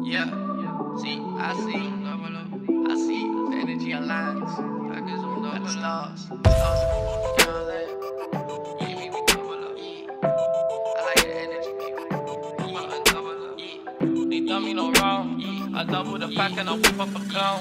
Yeah, see, I see the energy aligns. Got the stars, you know what I'm saying? Yeah, we double up. I like the energy, double up. They done me no wrong. I double the pack and I whip up a clone.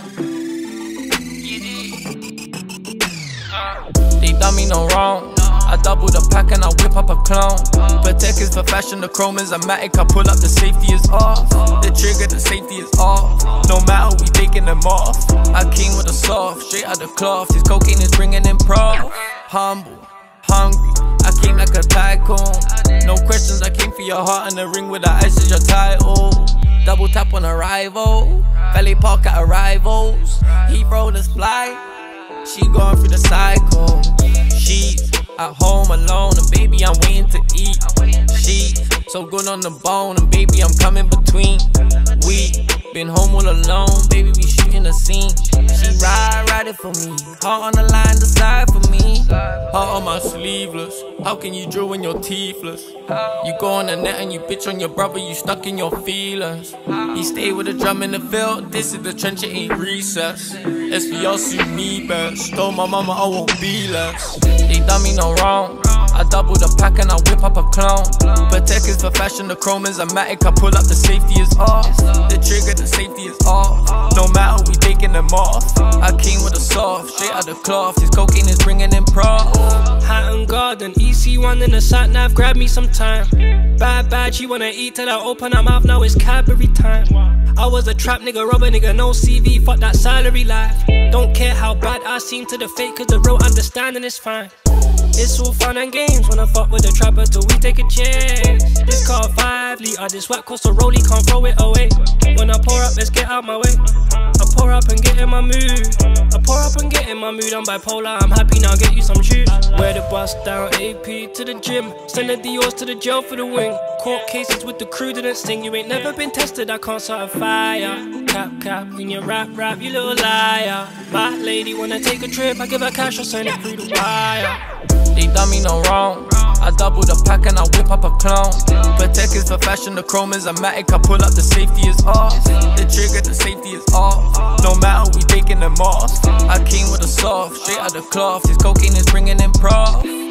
They done me no wrong. I double the pack and I whip up a clone. Patek is for fashion, the Comin a matic. I pull up, the safety is off. The trigger, the safety is off. No matter, we taking them off. I came with a soft, straight out the cloth. This cocaine is bringing in prof. Humble, hungry, I came like a tycoon. No questions, I came for your heart and the ring with the ice is your title. Double tap on a rival. Valet park at rrivals. Heathrow, let's fly. She going through the cycle. She's at home alone and baby I'm waiting to eat. She's so good on the bone and baby I'm coming between. We been home all alone, baby we shooting a scene. She ride it for me, heart on the line, decide for me. Heart on my sleeveless, how can you drill when you're teethless? You go on the net and you bitch on your brother, you stuck in your feelings. He stay with the drum in the field, this is the trench, it ain't recess. It's for y'all see me best, told my mama I won't be less. They done me no wrong, I double the pack and I whip up a clone. Patek is for fashion, the chrome is a matic. I pull up, the safety is off. The trigger, the safety is off. No matter, we taking them off. I came with a soft, straight out the cloth. This cocaine is bringing in prof. Hatton Garden, EC1 in the sat nav, grab me some time. Bad, she wanna eat till I open her mouth, now it's Cadbury time. I was a trap nigga, rubber nigga, no CV, fuck that salary life. Don't care how bad I seem to the fake, cause the real understanding is fine. It's all fun and games when I fuck with the trapper till we take a chance. This car 5 litre, this whack cost a rollie, can't throw it away. When I pour up, let's get out my way. I pour up and get in my mood. I pour up and get in my mood, I'm bipolar, I'm happy now, get you some juice. Wear the bus down, AP to the gym. Send the Dior's to the jail for the wing. Court cases with the crew didn't sting. You ain't never been tested, I can't start a fire. Cap, when you rap, you little liar. My lady wanna take a trip, I give her cash, I'll send it through the wire. They done me no wrong, I double the pack and I whip up a clone. Patek is for fashion, the chrome is a matic. I pull up, the safety is off. The trigger, the safety is off. No matter, we taking them off. I came with a soft, straight out the cloth. This cocaine is bringing in prof.